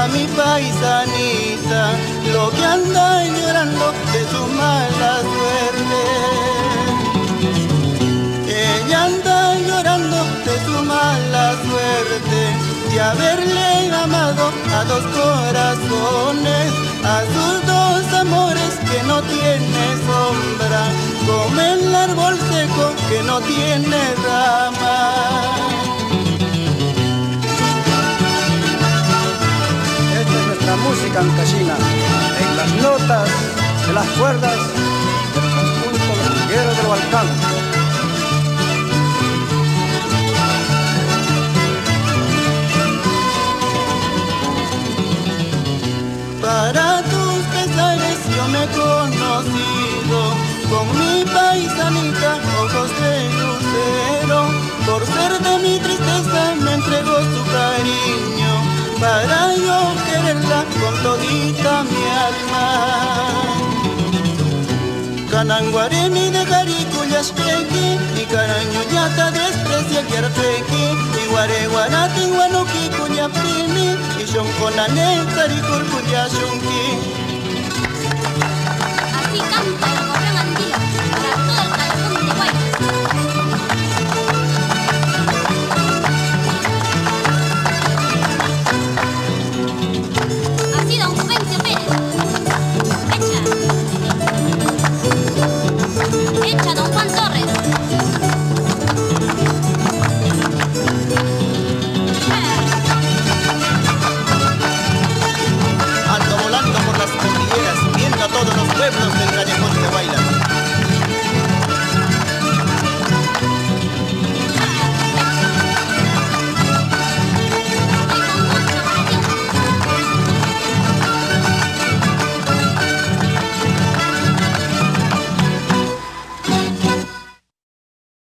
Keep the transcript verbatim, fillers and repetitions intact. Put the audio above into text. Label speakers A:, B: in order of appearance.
A: a mi paisanita, lo que anda llorando de su mala suerte. Ella anda llorando de su mala suerte, de haberle amado a dos corazones, a sus dos amores que no tiene sombra, como el árbol seco que no tiene rama.
B: Esta es nuestra música ancashina, en las notas de las cuerdas del conjunto Guerrero del Balcán.
A: Para tus pesares yo me he conocido, con mi paisanita ojos de lucero, por ser de mi tristeza me entregó su cariño, para yo quererla con todita mi alma. Kananguaremi de Caricuyashpeki, y caraño yata desprecia que arpeki, y guareguarati guanuki cuñapini, y shonconane caricurcuyashunki.
C: Así canta el gorrión andino para todo el callejón de Guaymas. Así don Juvencio Pérez. Echa. Echa don Juan Torres.
A: Ando volando por las cordilleras, viendo a todos los pueblos de